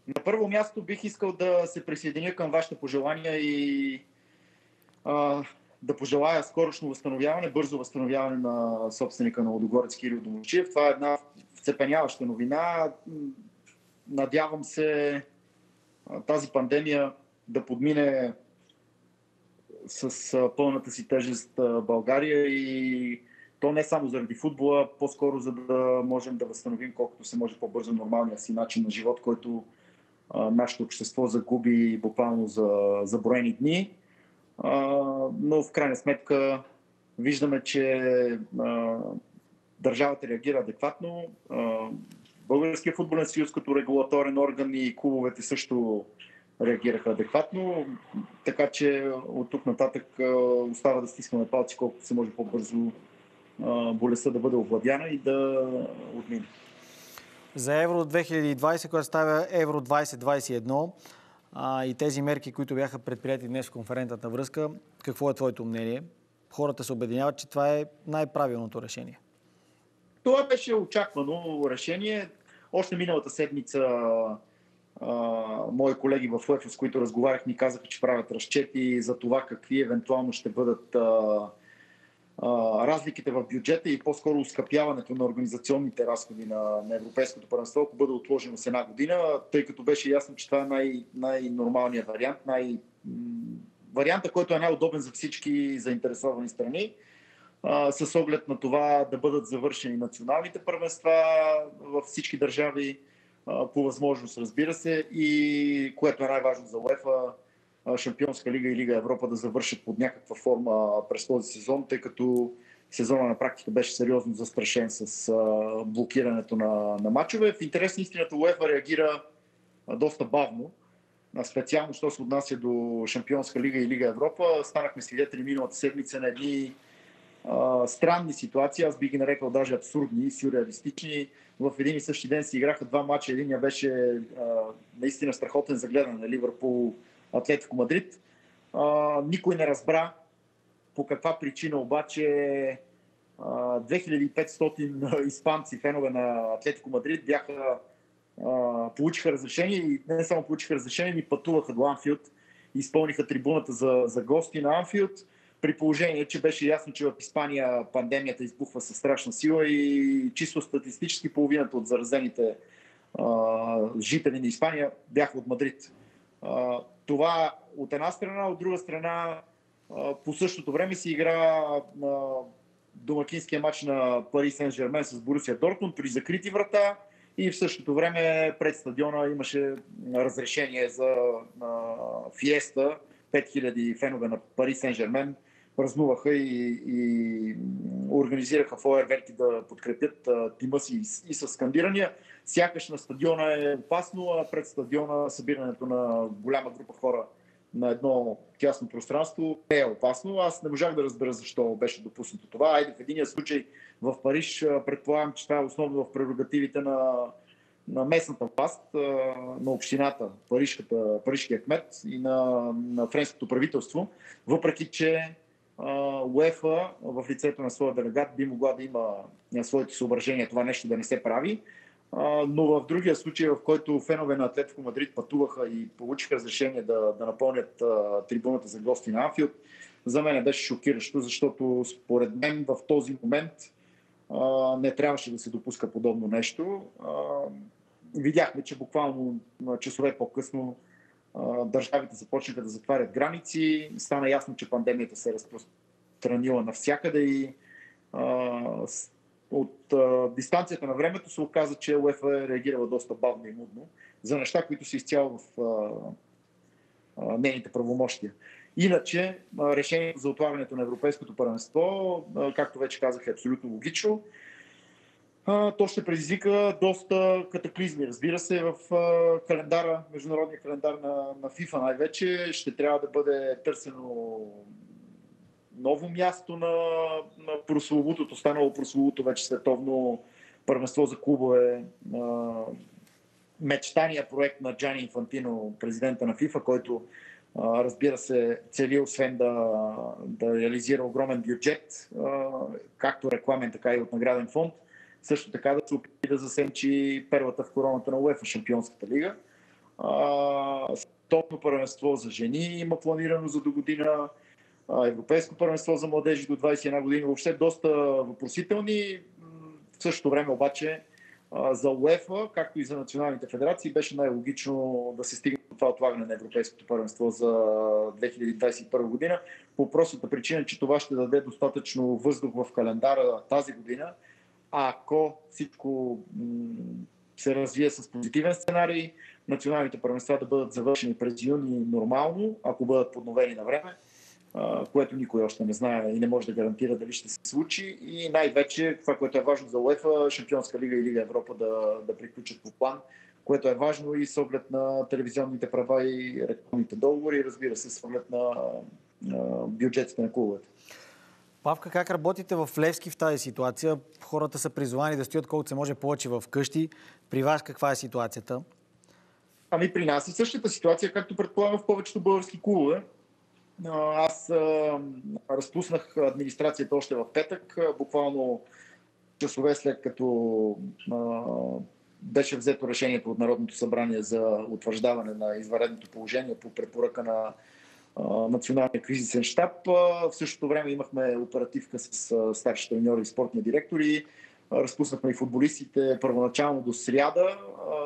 На първо място бих искал да се присъединя към вашите пожелания и да пожелая скорошно възстановяване, бързо възстановяване на собственика на Лудогорец Кирил Домусчиев. Това е една вцепеняваща новина. Надявам се тази пандемия да подмине с пълната си тежест България и то не само заради футбола, по-скоро за да можем да възстановим колкото се може по-бързо нормалния си начин на живот, който нашето общество загуби буквално за броени дни. Но в крайна сметка виждаме, че държавата реагира адекватно. Българския футболен съюз като регулаторен орган и клубовете също реагираха адекватно, така че от тук нататък остава да стискаме палци колкото се може по-бързо болестта да бъде овладяна и да отмине. За Евро 2020, което става Евро 2021 и тези мерки, които бяха предприяти днес в конферентната връзка, какво е твоето мнение? Хората се обединяват, че това е най-правилното решение. Това беше очаквано решение. Още миналата седмица мои колеги в УЕФА, с които разговарях, ми казаха, че правят разчети за това какви евентуално ще бъдат разликите в бюджета и по-скоро ускъпяването на организационните разходи на Европейското първенство, ако бъде отложено с една година, тъй като беше ясно, че това е най-нормалният вариант, варианта, който е най-удобен за всички заинтересовани страни, с оглед на това да бъдат завършени националните първенства във всички държави, по възможност, разбира се, и което е най-важно за УЕФА, Шампионска лига и Лига Европа да завършат под някаква форма през този сезон, тъй като сезона на практика беше сериозно застрашен с блокирането на мачове. В интерес на истината УЕФА реагира доста бавно, специално що се отнася до Шампионска лига и Лига Европа. Станахме свидетели миналата седмица на едни странни ситуации, аз би ги нарекал даже абсурдни, сюрреалистични. В един и същи ден се играха два мача. Единия беше наистина страхотен за гледане на Ливърпул Атлетико Мадрид. Никой не разбра по каква причина обаче 2500 испанци, фенове на Атлетико Мадрид, получиха разрешение и не само получиха разрешение, ни пътуваха до Анфилд и изпълниха трибуната за гости на Анфилд, при положение, че беше ясно, че в Испания пандемията избухва със страшна сила и чисто статистически половината от заразените жители на Испания бяха от Мадрид. Това от една страна, от друга страна по същото време се игра домакинския матч на Пари Сен-Жермен с Борусия Дортмунд при закрити врата и в същото време пред стадиона имаше разрешение за фиеста. 5000 фенове на Пари Сен-Жермен празнуваха и организираха фойерверки да подкрепят тима си и с скандирания. Сякаш на стадиона е опасно, а пред стадиона събирането на голяма група хора на едно тясно пространство е опасно. Аз не можах да разбера защо беше допуснато това. Айде в единия случай в Париж, предполагам, че това е основно в прерогативите на местната власт, на общината, парижкия кмет и на френското правителство, въпреки че УЕФА в лицето на своя делегат би могла да има своите съображения това нещо да не се прави, но в другия случай, в който фенове на Атлетико Мадрид пътуваха и получиха разрешение да напълнят трибуната за гости на Анфилд, за мен беше шокиращо, защото според мен в този момент не трябваше да се допуска подобно нещо. Видяхме, че буквално часове по-късно държавите започнаха да затварят граници. Стана ясно, че пандемията се е разпространила навсякъде и от дистанцията на времето се оказа, че УЕФА е реагирала доста бавно и мудно за неща, които са изцяло в нейните правомощия. Иначе, решението за отлагането на Европейското първенство, както вече казах, е абсолютно логично. То ще предизвика доста катаклизми, разбира се, в календара, международния календар на FIFA най-вече. Ще трябва да бъде търсено ново място на прословутото, станало прословуто вече световно първенство за клубове. Мечтания проект на Джани Инфантино, президента на FIFA, който разбира се цели освен да реализира огромен бюджет, както рекламен, така и от награден фонд, също така да се опита да засенчи перлата в короната на УЕФА, Шампионската лига. Световно първенство за жени има планирано за до година. Европейско първенство за младежи до 21 години. Въобще доста въпросителни. В същото време обаче за УЕФА, както и за националните федерации, беше най-логично да се стигне до това отлагане на Европейското първенство за 2021 година. По простата причина, че това ще даде достатъчно въздух в календара тази година. Ако всичко се развие с позитивен сценарий, националните първенства да бъдат завършени през юни нормално, ако бъдат подновени на време, което никой още не знае и не може да гарантира дали ще се случи. И най-вече това, което е важно за УЕФА, Шампионска лига и Лига Европа да приключат по план, което е важно и с оглед на телевизионните права и рекламните договори, и разбира се, с оглед на бюджетите на клубовете. Павка, как работите в Левски в тази ситуация? Хората са призовани да стоят колкото се може повече в къщи. При вас каква е ситуацията? При нас е същата ситуация, както предполагам в повечето български клубове. Аз разпуснах администрацията още в петък, буквално часове след като беше взето решението от Народното събрание за утвърждаване на извънредното положение по препоръка на Националния кризисен щаб. В същото време имахме оперативка с старши треньори и спортни директори. Разпуснахме и футболистите първоначално до сряда,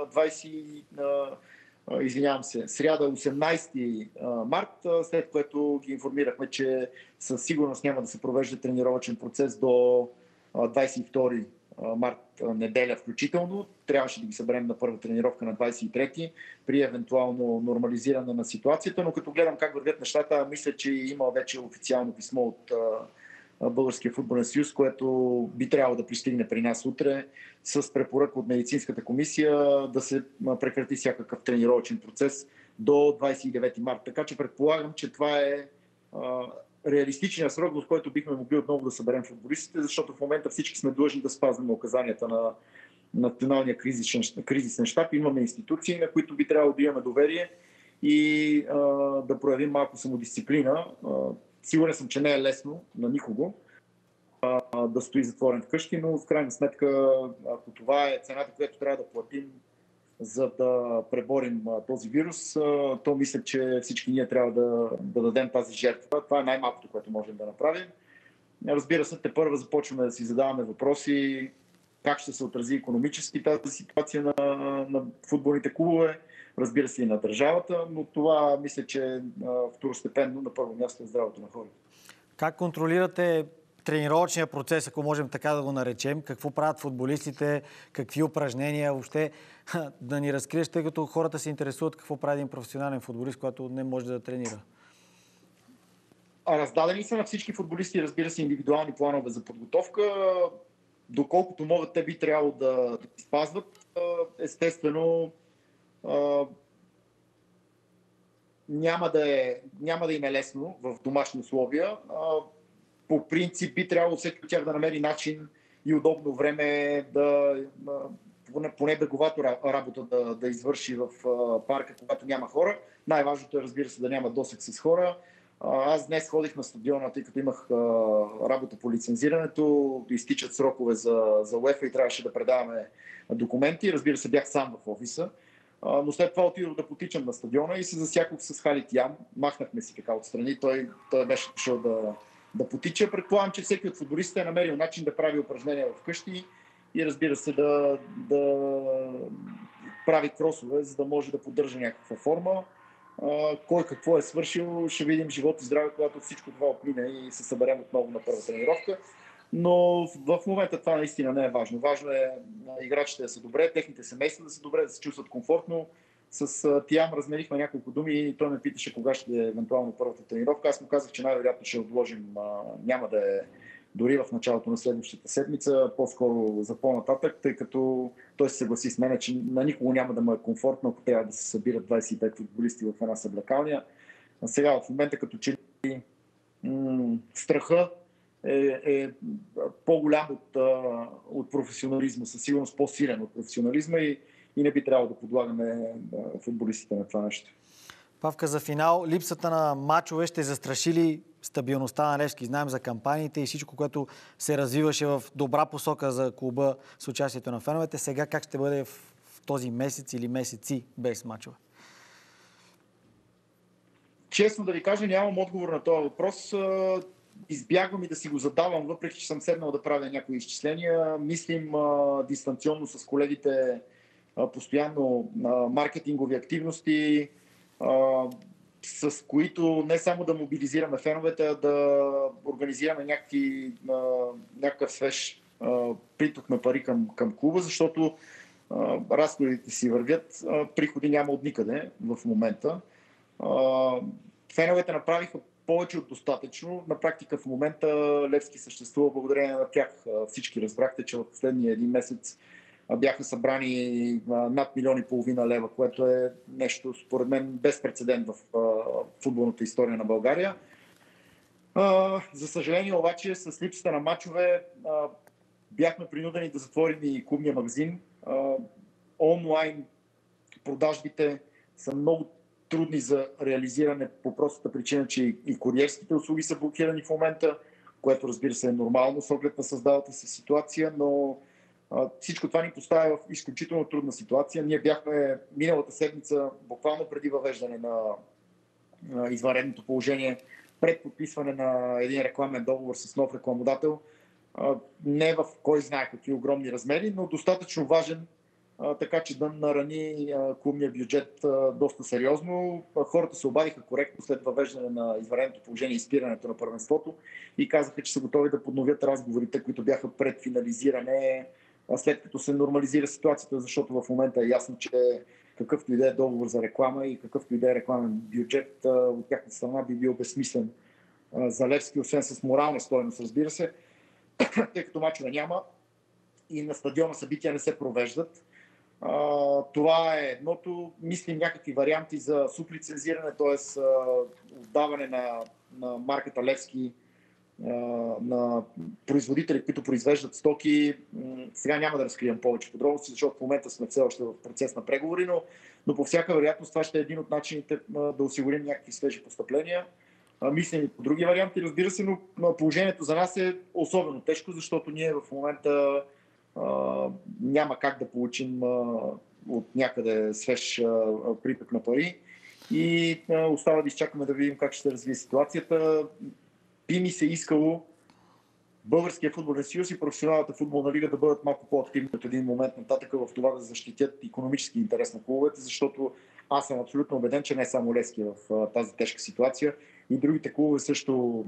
сряда 18 март, след което ги информирахме, че със сигурност няма да се провежда тренировъчен процес до 22 март, неделя включително. Трябваше да ги съберем на първа тренировка на 23 при евентуално нормализиране на ситуацията, но като гледам как вървят нещата, мисля, че има вече официално писмо от Българския футболен съюз, което би трябвало да пристигне при нас утре с препоръка от медицинската комисия да се прекрати всякакъв тренировъчен процес до 29 марта. Така че предполагам, че това е реалистичният срок, в който бихме могли отново да съберем футболистите, защото в момента всички сме длъжни да спазваме указанията на Националния кризисен щаб. Имаме институции, на които би трябвало да имаме доверие и да проявим малко самодисциплина. Сигурен съм, че не е лесно на никого да стои затворен вкъщи, но в крайна сметка, ако това е цената, която трябва да платим, за да преборим този вирус, то мисля, че всички ние трябва да дадем тази жертва. Това е най-малкото, което можем да направим. Разбира се, тепърва започваме да си задаваме въпроси как ще се отрази икономически тази ситуация на футболните клубове, разбира се и на държавата, но това мисля, че второстепенно на първо място е здравето на хората. Как контролирате тренировъчния процес, ако можем така да го наречем? Какво правят футболистите? Какви упражнения? Въобще да ни разкриеш, тъй като хората се интересуват какво прави един професионален футболист, който не може да тренира. Раздадени са на всички футболисти, разбира се, индивидуални планове за подготовка. Доколкото могат, те би трябвало да спазват. Естествено, няма да им е лесно в домашни условия. По принцип би трябвало всеки от тях да намери начин и удобно време поне беговато работа да извърши в парка, когато няма хора. Най-важното е, разбира се, да няма досег с хора. Аз днес ходих на стадиона, тъй като имах работа по лицензирането, изтичат срокове за УЕФА и трябваше да предаваме документи. Разбира се, бях сам в офиса. Но след това отидох да потичам на стадиона и се засякох с Халид Ям. Махнахме си така отстрани. Той беше дошъл да потича. Предполагам, че всеки от футболистите е намерил начин да прави упражнения вкъщи и разбира се да прави кросове, за да може да поддържа някаква форма. Кой какво е свършил, ще видим живот и здраве, когато всичко това отмине и се съберем отново на първа тренировка. Но в момента това наистина не е важно. Важно е играчите да са добре, техните семейства да са добре, да се чувстват комфортно. С Тиам разменихме няколко думи и той ме питаше кога ще е евентуално първата тренировка. Аз му казах, че най-вероятно ще отложим, няма да е дори в началото на следващата седмица, по-скоро за по-нататък, тъй като той се съгласи с мен, че на никого няма да му е комфортно, ако трябва да се събират 25 футболисти в една съблекалния. А сега в момента като че страха е по-голям от професионализма, със сигурност по-силен от професионализма и не би трябвало да подлагаме футболистите на това нещо. Павка, за финал, липсата на мачове ще застраши ли стабилността на Левски? Знаем за кампаниите и всичко, което се развиваше в добра посока за клуба с участието на феновете. Сега как ще бъде в този месец или месеци без мачове? Честно да ви кажа, нямам отговор на този въпрос. Избягвам и да си го задавам, въпреки че съм седнал да правя някои изчисления. Мислим дистанционно с колегите постоянно маркетингови активности, с които не само да мобилизираме феновете, а да организираме някакъв свеж приток на пари към клуба, защото разходите си вървят, приходи няма от никъде в момента. Феновете направиха повече от достатъчно. На практика в момента Левски съществува благодарение на тях. Всички разбрахте, че в последния един месец бяха събрани над 1,5 милиона лева, което е нещо, според мен, безпрецедент в футболната история на България. За съжаление обаче, с липсата на мачове бяхме принудени да затворим и клубния магазин. Онлайн продажбите са много трудни за реализиране по простата причина, че и куриерските услуги са блокирани в момента, което разбира се е нормално с оглед на създалата се ситуация, но всичко това ни поставя в изключително трудна ситуация. Ние бяхме миналата седмица, буквално преди въвеждане на извънредното положение, пред подписване на един рекламен договор с нов рекламодател. Не в кой знае какви огромни размери, но достатъчно важен, така че да нарани клубния бюджет доста сериозно. Хората се обадиха коректно след въвеждане на извънредното положение и спирането на първенството и казаха, че са готови да подновят разговорите, които бяха пред финализиране, след като се нормализира ситуацията, защото в момента е ясно, че какъвто и да е договор за реклама и какъвто и да е рекламен бюджет от тяхната страна би бил безсмислен за Левски, освен с морална стойност, разбира се, тъй като мачове няма и на стадиона събития не се провеждат. Това е едното. Мислим някакви варианти за сублицензиране, т.е. отдаване на марката Левски на производители, които произвеждат стоки. Сега няма да разкривам повече подробности, защото в момента сме все още в процес на преговори, но по всяка вероятност това ще е един от начините да осигурим някакви свежи постъпления. Мислим и по други варианти, разбира се, но положението за нас е особено тежко, защото ние в момента няма как да получим от някъде свеж приток на пари и остава да изчакаме да видим как ще се развие ситуацията. Би ми се искало Българския футболен съюз и професионалната футболна лига да бъдат малко по-активни от един момент нататък в това да защитят икономически интерес на клубовете, защото аз съм абсолютно убеден, че не само Левски в тази тежка ситуация и другите клубове също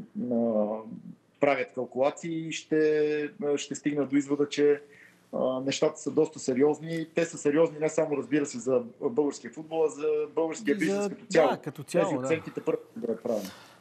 правят калкулации и ще стигнат до извода, че нещата са доста сериозни. Те са сериозни не само, разбира се, за българския футбол, а за българския бизнес като цяло. Да, като цяло, тези оценките първо да правим.